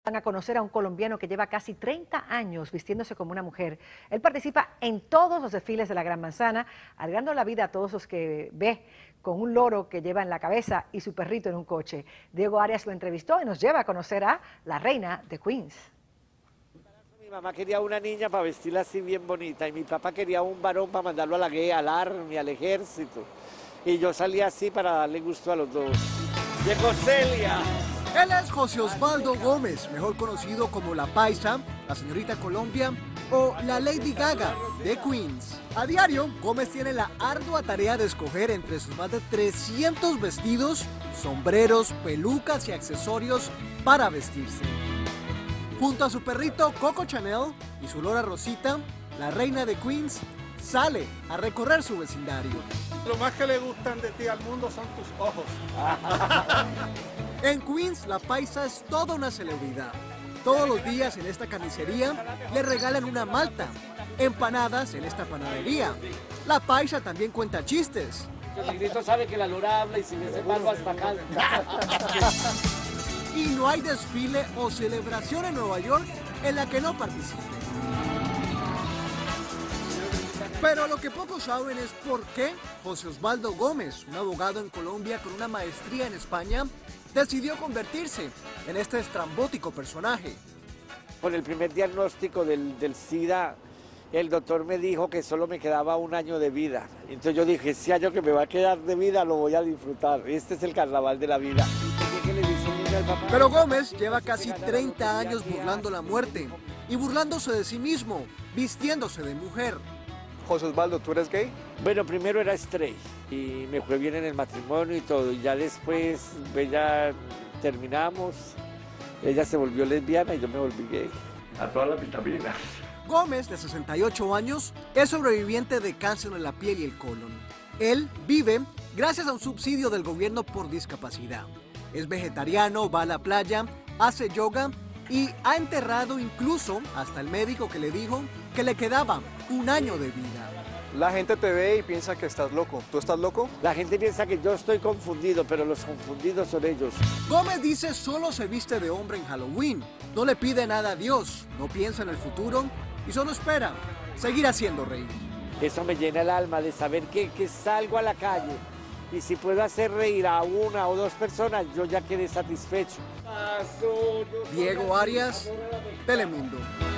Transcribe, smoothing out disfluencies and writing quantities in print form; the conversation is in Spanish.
Van a conocer a un colombiano que lleva casi 30 años vistiéndose como una mujer. Él participa en todos los desfiles de la Gran Manzana, alegrando la vida a todos los que ve, con un loro que lleva en la cabeza y su perrito en un coche. Diego Arias lo entrevistó y nos lleva a conocer a la reina de Queens. Mi mamá quería una niña para vestirla así bien bonita y mi papá quería un varón para mandarlo a la guerra, al army, al ejército. Y yo salí así para darle gusto a los dos. Llegó Celia. Él es José Osvaldo Gómez, mejor conocido como La Paisa, la Señorita Colombia o la Lady Gaga de Queens. A diario, Gómez tiene la ardua tarea de escoger entre sus más de 300 vestidos, sombreros, pelucas y accesorios para vestirse. Junto a su perrito Coco Chanel y su lora Rosita, la reina de Queens sale a recorrer su vecindario. Lo más que le gustan de ti al mundo son tus ojos. En Queens, La Paisa es toda una celebridad. Todos los días en esta carnicería le regalan una malta, empanadas en esta panadería. La Paisa también cuenta chistes. El negrito sabe que la lora habla y si me separó hasta acá. Y no hay desfile o celebración en Nueva York en la que no participe. Pero lo que pocos saben es por qué José Osvaldo Gómez, un abogado en Colombia con una maestría en España, decidió convertirse en este estrambótico personaje. Con el primer diagnóstico del SIDA, el doctor me dijo que solo me quedaba un año de vida. Entonces yo dije, ese año que me va a quedar de vida lo voy a disfrutar. Este es el carnaval de la vida. Pero Gómez lleva casi 30 años burlando la muerte y burlándose de sí mismo, vistiéndose de mujer. José Osvaldo, ¿tú eres gay? Bueno, primero era straight y me fue bien en el matrimonio y todo. Y ya después, ya terminamos, ella se volvió lesbiana y yo me volví gay. A todas las vitaminas. Gómez, de 68 años, es sobreviviente de cáncer en la piel y el colon. Él vive gracias a un subsidio del gobierno por discapacidad. Es vegetariano, va a la playa, hace yoga y ha enterrado incluso hasta el médico que le dijo que le quedaba un año de vida. La gente te ve y piensa que estás loco. ¿Tú estás loco? La gente piensa que yo estoy confundido, pero los confundidos son ellos. Gómez dice solo se viste de hombre en Halloween. No le pide nada a Dios, no piensa en el futuro y solo espera seguir haciendo reír. Eso me llena el alma de saber que salgo a la calle y si puedo hacer reír a una o dos personas, yo ya quedé satisfecho. Diego Arias, Telemundo.